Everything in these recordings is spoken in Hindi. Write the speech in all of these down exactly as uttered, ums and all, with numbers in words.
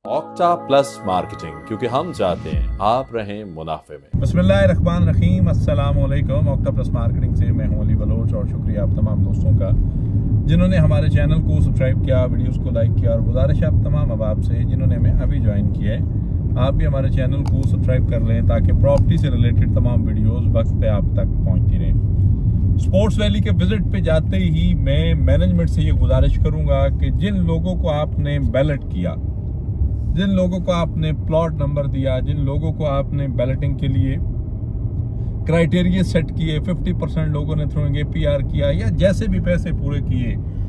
ऑक्टा प्लस मार्केटिंग, क्योंकि हम चाहते हैं आप रहें मुनाफे में। बिस्मिल्लाहिर्रहमानिर्रहीम, अस्सलाम वालेकुम। ऑक्टा प्लस मार्केटिंग से मैं हूं अली बलोच और शुक्रिया आप तमाम दोस्तों का जिन्होंने हमारे चैनल को सब्सक्राइब किया, वीडियोस को लाइक किया। और गुजारिश आप तमाम अहबाब से जिन्होंने हमें अभी ज्वाइन किया है, आप भी हमारे चैनल को सब्सक्राइब कर लें ताकि प्रॉपर्टी से रिलेटेड तमाम वीडियोज़ वक्त पे आप तक पहुँचती रहें। स्पोर्ट्स वैली के विजिट पे जाते ही मैं मैनेजमेंट से ये गुजारिश करूँगा कि जिन लोगों को आपने बैलेट किया, जिन लोगों को आपने प्लॉट नंबर दिया, जिन लोगों को आपने बैलेटिंग के लिए क्राइटेरिया सेट किए, पचास परसेंट लोगों ने थ्रोइंग एपीआर किया या जैसे भी पैसे पूरे किए,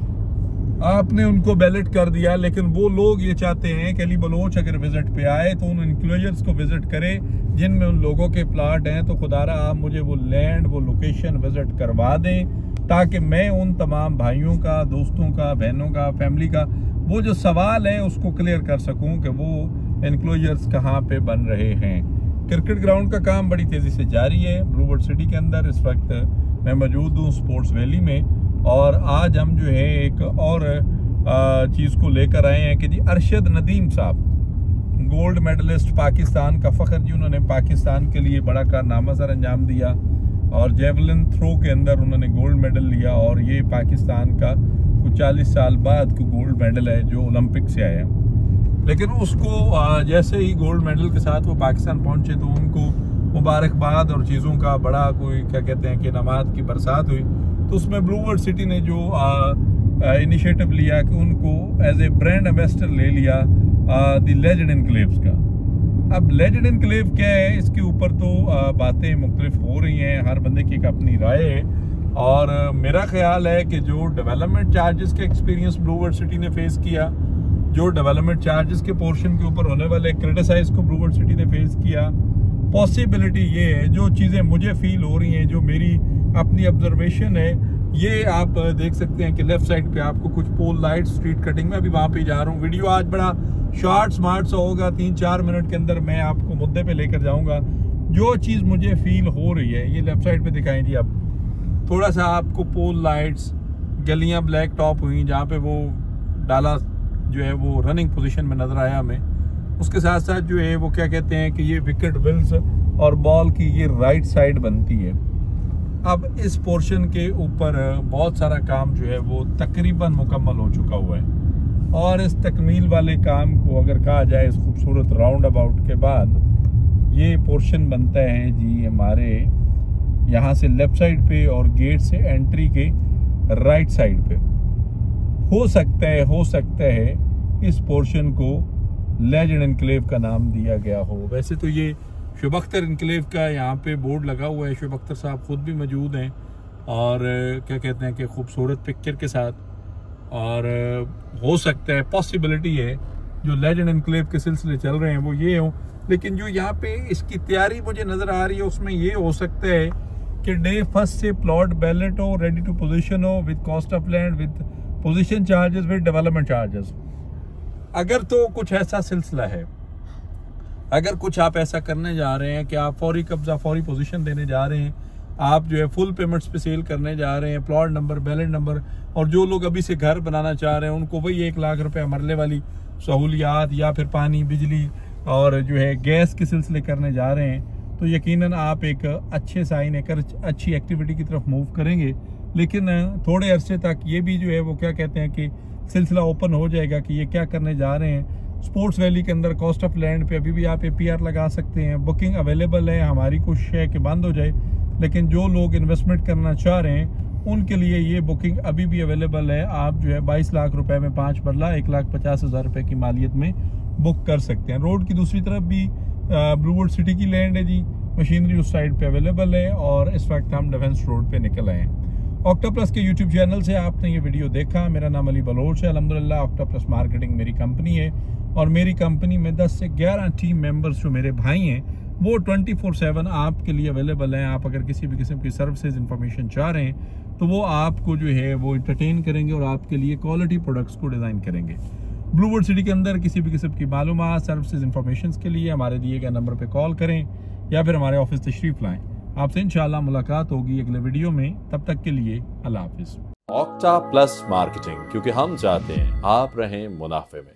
आपने उनको बैलेट कर दिया। लेकिन वो लोग ये चाहते हैं कि अली बलोच अगर विजिट पे आए तो उन इंक्लोजर्स को विजिट करे जिनमें उन लोगों के प्लाट हैं। तो खुदारा आप मुझे वो लैंड, वो लोकेशन विजिट करवा दें ताकि मैं उन तमाम भाइयों का, दोस्तों का, बहनों का, फैमिली का वो जो सवाल है उसको क्लियर कर सकूं कि वो एनक्लोजर्स कहाँ पे बन रहे हैं। क्रिकेट ग्राउंड का काम बड़ी तेज़ी से जारी है ब्लूवर्ड सिटी के अंदर। इस वक्त मैं मौजूद हूँ स्पोर्ट्स वैली में और आज हम जो है एक और चीज़ को लेकर आए हैं कि जी अरशद नदीम साहब, गोल्ड मेडलिस्ट पाकिस्तान का फ़ख्र जी, उन्होंने पाकिस्तान के लिए बड़ा कारनामा सर अंजाम दिया और जेवलिन थ्रो के अंदर उन्होंने गोल्ड मेडल लिया। और ये पाकिस्तान का कुछ चालीस साल बाद को गोल्ड मेडल है जो ओलंपिक से आया। लेकिन उसको जैसे ही गोल्ड मेडल के साथ वो पाकिस्तान पहुंचे तो उनको मुबारकबाद और चीज़ों का बड़ा कोई क्या कहते हैं कि इनामात की बरसात हुई। तो उसमें ब्लूवर्ड सिटी ने जो इनिशिएटिव लिया कि उनको एज ए ब्रांड एम्बेसडर ले लिया द लेजेंड एनक्लेव्स का। अब लेजेंड एनक्लेव क्या है, इसके ऊपर तो बातें मुख्तलिफ हो रही हैं, हर बंदे की एक अपनी राय है। और मेरा ख्याल है कि जो डेवलपमेंट चार्जेस का एक्सपीरियंस ब्लूवर्ड सिटी ने फेस किया, जो डेवलपमेंट चार्जेस के पोर्शन के ऊपर होने वाले क्रिटिसाइज को ब्लूवर्ड सिटी ने फेस किया, पॉसिबिलिटी ये है जो चीज़ें मुझे फील हो रही हैं, जो मेरी अपनी ऑब्जर्वेशन है, ये आप देख सकते हैं कि लेफ्ट साइड पे आपको कुछ पोल लाइट स्ट्रीट कटिंग में अभी वहाँ पे जा रहा हूँ। वीडियो आज बड़ा शॉर्ट स्मार्ट सा होगा, तीन चार मिनट के अंदर मैं आपको मुद्दे पे लेकर जाऊँगा। जो चीज़ मुझे फील हो रही है ये लेफ्ट साइड पे दिखाएं जी। अब थोड़ा सा आपको पोल लाइट्स, गलियां ब्लैक टॉप हुई जहाँ पे वो डाला जो है वो रनिंग पोजीशन में नजर आया हमें। उसके साथ साथ जो है वो क्या कहते हैं कि ये विकेट विल्स और बॉल की ये राइट साइड बनती है। अब इस पोर्शन के ऊपर बहुत सारा काम जो है वो तकरीबन मुकम्मल हो चुका हुआ है और इस तकमील वाले काम को अगर कहा जाए इस खूबसूरत राउंड अबाउट के बाद ये पोर्शन बनता है जी हमारे यहाँ से लेफ्ट साइड पे और गेट से एंट्री के राइट साइड पे। हो सकता है हो सकता है इस पोर्शन को लेजेंड एनक्लेव का नाम दिया गया हो। वैसे तो ये शुभ अख्तर एनक्लेव का यहाँ पे बोर्ड लगा हुआ है, शुभ अख्तर साहब खुद भी मौजूद हैं और क्या कहते हैं कि खूबसूरत पिक्चर के साथ। और हो सकता है पॉसिबिलिटी है जो लेजेंड एनक्लेव के सिलसिले चल रहे हैं वो ये हो। लेकिन जो यहाँ पे इसकी तैयारी मुझे नज़र आ रही है उसमें ये हो सकता है कि डे फर्स्ट से प्लॉट बैलेट हो, रेडी टू पोजीशन हो, with cost of land, with possession charges, with development charges. अगर तो कुछ ऐसा सिलसिला है, अगर कुछ आप ऐसा करने जा रहे हैं कि आप फौरी कब्जा, फौरी पोजीशन देने जा रहे हैं, आप जो है फुल पेमेंट्स पे सेल करने जा रहे हैं, प्लॉट नंबर, बैलेट नंबर, और जो लोग अभी से घर बनाना चाह रहे हैं उनको वही एक लाख रुपए मरले वाली सहूलियात या फिर पानी, बिजली और जो है गैस के सिलसिले करने जा रहे हैं, तो यकीनन आप एक अच्छे साइन, एक अच्छी एक्टिविटी की तरफ मूव करेंगे। लेकिन थोड़े अरसे तक ये भी जो है वो क्या कहते हैं कि सिलसिला ओपन हो जाएगा कि ये क्या करने जा रहे हैं। स्पोर्ट्स वैली के अंदर कॉस्ट ऑफ लैंड पे अभी भी आप एपीआर लगा सकते हैं, बुकिंग अवेलेबल है। हमारी कोशिश है कि बंद हो जाए, लेकिन जो लोग इन्वेस्टमेंट करना चाह रहे हैं उनके लिए ये बुकिंग अभी भी अवेलेबल है। आप जो है बाईस लाख रुपए में पाँच मरला एक लाख पचास हज़ार रुपये की मालियत में बुक कर सकते हैं। रोड की दूसरी तरफ भी ब्लूवर्ड सिटी की लैंड है जी, मशीनरी उस साइड पे अवेलेबल है और इस वक्त हम डिफेंस रोड पे निकल आए हैं। ऑक्टा प्लस के यूट्यूब चैनल से आपने ये वीडियो देखा। मेरा नाम अली बलोच है। अल्हम्दुलिल्लाह ऑक्टा प्लस मार्केटिंग मेरी कंपनी है और मेरी कंपनी में दस से ग्यारह टीम मेंबर्स जो मेरे भाई हैं वो ट्वेंटी फोर सेवन आपके लिए अवेलेबल हैं। आप अगर किसी भी किस्म की सर्विसेज इन्फॉर्मेशन चाह रहे हैं तो वो आपको जो है वो इंटरटेन करेंगे और आपके लिए क्वालिटी प्रोडक्ट्स को डिज़ाइन करेंगे। ब्लूवर्ड सिटी के अंदर किसी भी किस्म की मालूमात, सर्विसेज, इन्फॉर्मेशन के लिए हमारे दिए गए नंबर पे कॉल करें या फिर हमारे ऑफिस तशरीफ लाएं। आपसे इंशाल्लाह मुलाकात होगी अगले वीडियो में। तब तक के लिए अल्लाह हाफिज। ऑक्टा प्लस मार्केटिंग, क्योंकि हम चाहते हैं आप रहें मुनाफे में।